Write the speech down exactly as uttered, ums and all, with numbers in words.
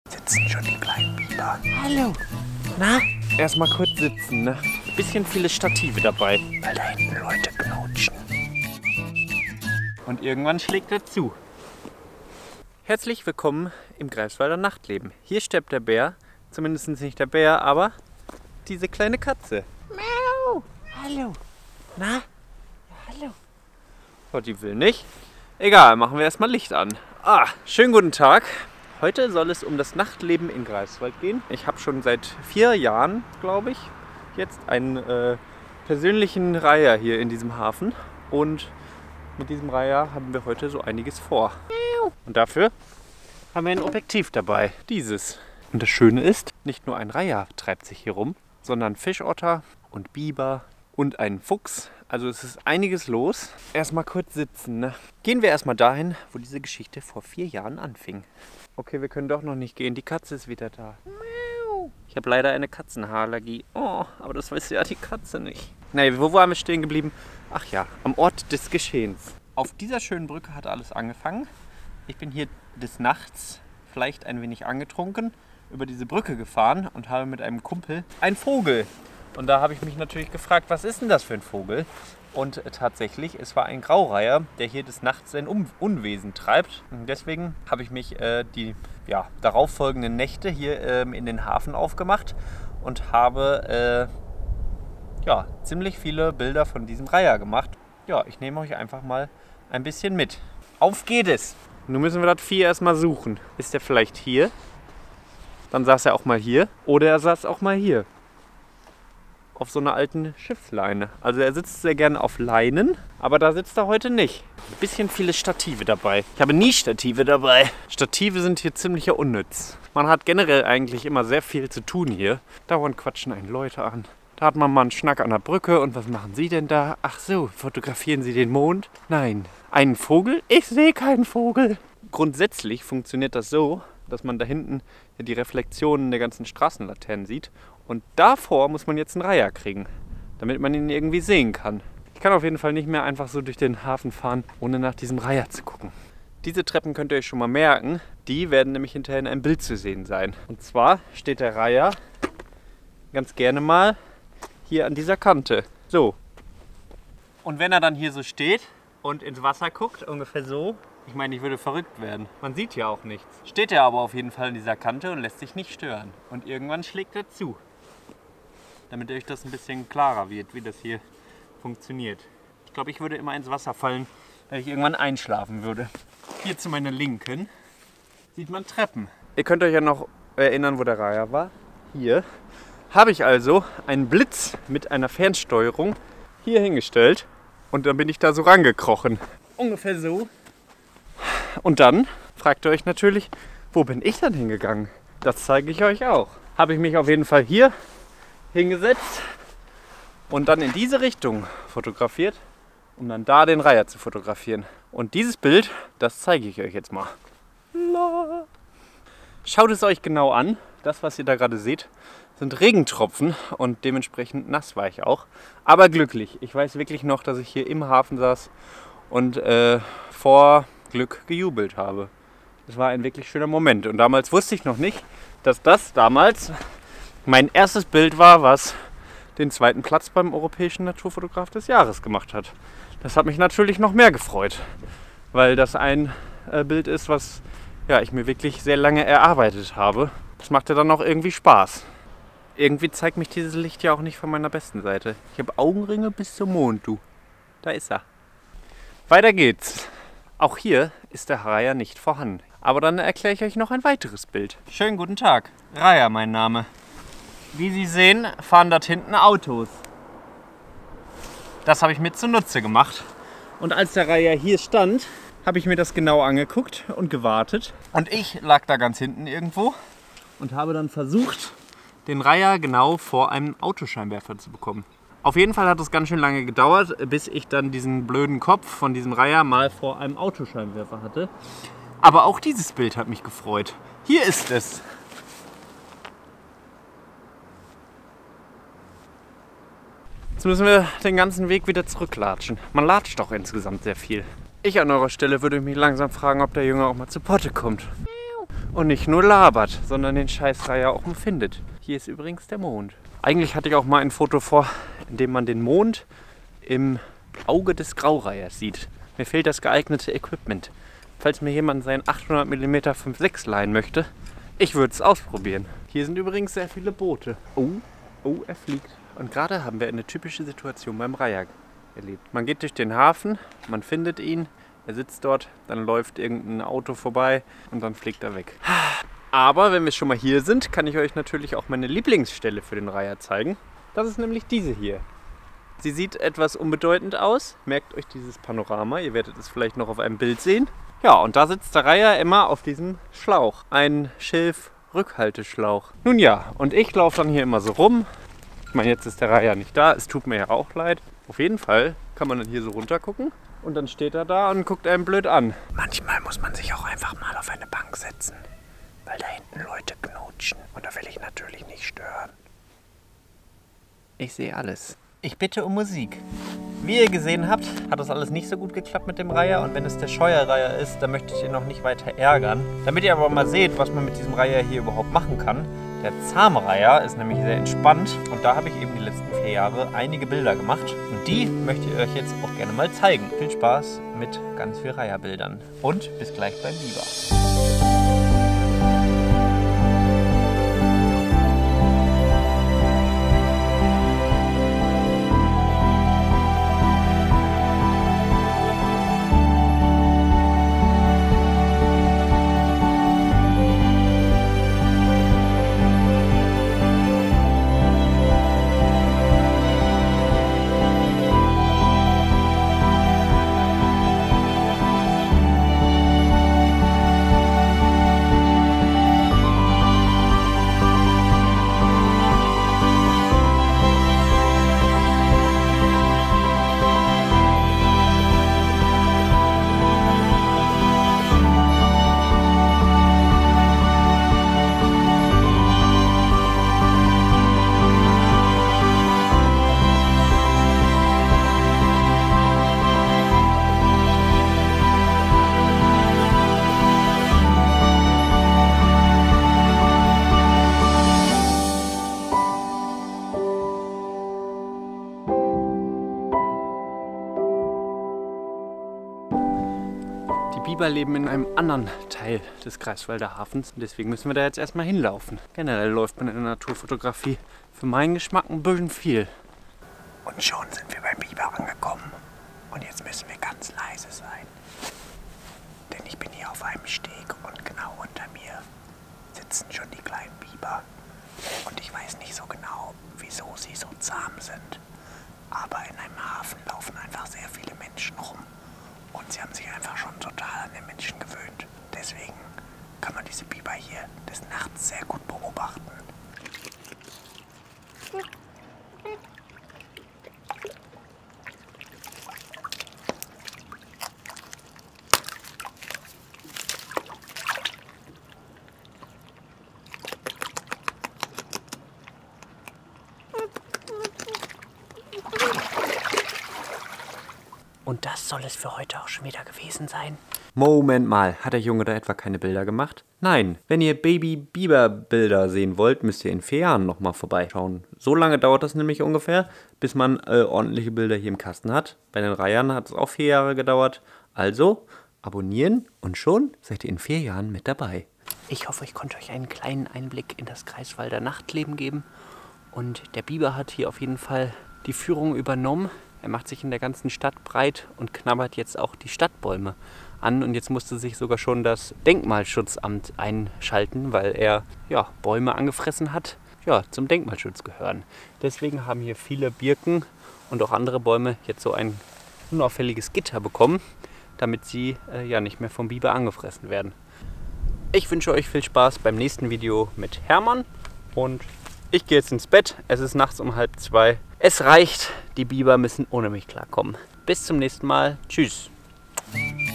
Sitzen schon die kleinen Biber. Hallo. Na? Erstmal kurz sitzen, ne? Bisschen viele Stative dabei. Weil da hinten Leute knutschen. Und irgendwann schlägt er zu. Herzlich willkommen im Greifswalder Nachtleben. Hier stirbt der Bär. Zumindest nicht der Bär, aber diese kleine Katze. Miau. Hallo. Na? Ja, hallo. Oh, die will nicht. Egal, machen wir erstmal Licht an. Ah, schönen guten Tag. Heute soll es um das Nachtleben in Greifswald gehen. Ich habe schon seit vier Jahren, glaube ich, jetzt einen äh, persönlichen Reiher hier in diesem Hafen. Und mit diesem Reiher haben wir heute so einiges vor. Und dafür haben wir ein Objektiv dabei. Dieses. Und das Schöne ist, nicht nur ein Reiher treibt sich hier rum, sondern Fischotter und Biber und ein Fuchs. Also es ist einiges los. Erstmal kurz sitzen, ne? Gehen wir erstmal dahin, wo diese Geschichte vor vier Jahren anfing. Okay, wir können doch noch nicht gehen. Die Katze ist wieder da. Ich habe leider eine Katzenhaarallergie. Oh, aber das weiß ja die Katze nicht. Nee, wo waren wir stehen geblieben? Ach ja, am Ort des Geschehens. Auf dieser schönen Brücke hat alles angefangen. Ich bin hier des Nachts, vielleicht ein wenig angetrunken, über diese Brücke gefahren und habe mit einem Kumpel einen Vogel. Und da habe ich mich natürlich gefragt, was ist denn das für ein Vogel? Und äh, tatsächlich, es war ein Graureiher, der hier des Nachts sein Un Unwesen treibt. Und deswegen habe ich mich äh, die ja, darauffolgenden Nächte hier ähm, in den Hafen aufgemacht und habe äh, ja, ziemlich viele Bilder von diesem Reiher gemacht. Ja, ich nehme euch einfach mal ein bisschen mit. Auf geht es! Nun müssen wir das Vieh erstmal suchen. Ist der vielleicht hier? Dann saß er auch mal hier. Oder er saß auch mal hier. Auf so einer alten Schiffsleine. Also er sitzt sehr gerne auf Leinen, aber da sitzt er heute nicht. Ein bisschen viele Stative dabei. Ich habe nie Stative dabei. Stative sind hier ziemlich unnütz. Man hat generell eigentlich immer sehr viel zu tun hier. Dauernd quatschen einen Leute an. Da hat man mal einen Schnack an der Brücke. Und was machen Sie denn da? Ach so, fotografieren Sie den Mond? Nein. Einen Vogel? Ich sehe keinen Vogel. Grundsätzlich funktioniert das so, dass man da hinten die Reflexionen der ganzen Straßenlaternen sieht. Und davor muss man jetzt einen Reiher kriegen, damit man ihn irgendwie sehen kann. Ich kann auf jeden Fall nicht mehr einfach so durch den Hafen fahren, ohne nach diesem Reiher zu gucken. Diese Treppen könnt ihr euch schon mal merken. Die werden nämlich hinterher in einem Bild zu sehen sein. Und zwar steht der Reiher ganz gerne mal hier an dieser Kante. So. Und wenn er dann hier so steht und ins Wasser guckt, ungefähr so, ich meine, ich würde verrückt werden. Man sieht ja auch nichts. Steht er aber auf jeden Fall an dieser Kante und lässt sich nicht stören. Und irgendwann schlägt er zu. Damit euch das ein bisschen klarer wird, wie das hier funktioniert. Ich glaube, ich würde immer ins Wasser fallen, weil ich irgendwann einschlafen würde. Hier zu meiner Linken sieht man Treppen. Ihr könnt euch ja noch erinnern, wo der Reiher war. Hier habe ich also einen Blitz mit einer Fernsteuerung hier hingestellt. Und dann bin ich da so rangekrochen. Ungefähr so. Und dann fragt ihr euch natürlich, wo bin ich dann hingegangen? Das zeige ich euch auch. Habe ich mich auf jeden Fall hier hingesetzt und dann in diese Richtung fotografiert, um dann da den Reiher zu fotografieren. Und dieses Bild, das zeige ich euch jetzt mal. Schaut es euch genau an. Das, was ihr da gerade seht, sind Regentropfen und dementsprechend nass war ich auch. Aber glücklich. Ich weiß wirklich noch, dass ich hier im Hafen saß und äh, vor Glück gejubelt habe. Das war ein wirklich schöner Moment. Und damals wusste ich noch nicht, dass das damals mein erstes Bild war, was den zweiten Platz beim Europäischen Naturfotograf des Jahres gemacht hat. Das hat mich natürlich noch mehr gefreut, weil das ein äh, Bild ist, was ja, ich mir wirklich sehr lange erarbeitet habe. Das machte dann auch irgendwie Spaß. Irgendwie zeigt mich dieses Licht ja auch nicht von meiner besten Seite. Ich habe Augenringe bis zum Mond, du. Da ist er. Weiter geht's. Auch hier ist der Reiher nicht vorhanden. Aber dann erkläre ich euch noch ein weiteres Bild. Schönen guten Tag. Reiher mein Name. Wie Sie sehen, fahren dort hinten Autos. Das habe ich mir zunutze gemacht. Und als der Reiher hier stand, habe ich mir das genau angeguckt und gewartet. Und ich lag da ganz hinten irgendwo und habe dann versucht, den Reiher genau vor einem Autoscheinwerfer zu bekommen. Auf jeden Fall hat es ganz schön lange gedauert, bis ich dann diesen blöden Kopf von diesem Reiher mal vor einem Autoscheinwerfer hatte. Aber auch dieses Bild hat mich gefreut. Hier ist es. Jetzt müssen wir den ganzen Weg wieder zurücklatschen. Man latscht doch insgesamt sehr viel. Ich an eurer Stelle würde mich langsam fragen, ob der Junge auch mal zu Potte kommt. und nicht nur labert, sondern den Scheißreiher auch mal findet. Hier ist übrigens der Mond. Eigentlich hatte ich auch mal ein Foto vor, in dem man den Mond im Auge des Graureihers sieht. Mir fehlt das geeignete Equipment. Falls mir jemand seinen achthundert Millimeter fünf Komma sechs leihen möchte, ich würde es ausprobieren. Hier sind übrigens sehr viele Boote. Oh, oh, er fliegt. Und gerade haben wir eine typische Situation beim Reiher erlebt. Man geht durch den Hafen, man findet ihn, er sitzt dort, dann läuft irgendein Auto vorbei und dann fliegt er weg. Aber wenn wir schon mal hier sind, kann ich euch natürlich auch meine Lieblingsstelle für den Reiher zeigen. Das ist nämlich diese hier. Sie sieht etwas unbedeutend aus. Merkt euch dieses Panorama, ihr werdet es vielleicht noch auf einem Bild sehen. Ja, und da sitzt der Reiher immer auf diesem Schlauch. Ein Schilf-Rückhalteschlauch. Nun ja, und ich laufe dann hier immer so rum. Ich meine, jetzt ist der Reiher nicht da, es tut mir ja auch leid. Auf jeden Fall kann man dann hier so runter gucken und dann steht er da und guckt einen blöd an. Manchmal muss man sich auch einfach mal auf eine Bank setzen, weil da hinten Leute knutschen und da will ich natürlich nicht stören. Ich sehe alles. Ich bitte um Musik. Wie ihr gesehen habt, hat das alles nicht so gut geklappt mit dem Reiher und wenn es der Scheuerreiher ist, dann möchte ich ihn noch nicht weiter ärgern. Damit ihr aber mal seht, was man mit diesem Reiher hier überhaupt machen kann. Der Zahnreiher ist nämlich sehr entspannt und da habe ich eben die letzten vier Jahre einige Bilder gemacht und die möchte ich euch jetzt auch gerne mal zeigen. Viel Spaß mit ganz vielen Reiherbildern und bis gleich beim Biber. Die Biber leben in einem anderen Teil des Greifswalder Hafens und deswegen müssen wir da jetzt erstmal hinlaufen. Generell läuft man in der Naturfotografie für meinen Geschmack ein bisschen viel. Und schon sind wir beim Biber angekommen und jetzt müssen wir ganz leise sein. Denn ich bin hier auf einem Steg und genau unter mir sitzen schon die kleinen Biber. Und ich weiß nicht so genau, wieso sie so zahm sind. Aber in einem Hafen laufen einfach sehr viele Menschen rum. Und sie haben sich einfach schon total an den Menschen gewöhnt. Deswegen kann man diese Biber hier des Nachts sehr gut beobachten. Und das soll es für heute auch schon wieder gewesen sein. Moment mal, hat der Junge da etwa keine Bilder gemacht? Nein, wenn ihr Baby-Biber-Bilder sehen wollt, müsst ihr in vier Jahren nochmal vorbeischauen. So lange dauert das nämlich ungefähr, bis man äh, ordentliche Bilder hier im Kasten hat. Bei den Reihern hat es auch vier Jahre gedauert. Also, abonnieren und schon seid ihr in vier Jahren mit dabei. Ich hoffe, ich konnte euch einen kleinen Einblick in das Greifswalder Nachtleben geben. Und der Biber hat hier auf jeden Fall die Führung übernommen. Er macht sich in der ganzen Stadt breit und knabbert jetzt auch die Stadtbäume an. Und jetzt musste sich sogar schon das Denkmalschutzamt einschalten, weil er ja, Bäume angefressen hat, ja, zum Denkmalschutz gehören. Deswegen haben hier viele Birken und auch andere Bäume jetzt so ein unauffälliges Gitter bekommen, damit sie äh, ja nicht mehr vom Biber angefressen werden. Ich wünsche euch viel Spaß beim nächsten Video mit Hermann und ich gehe jetzt ins Bett. Es ist nachts um halb zwei. Es reicht, die Biber müssen ohne mich klarkommen. Bis zum nächsten Mal. Tschüss.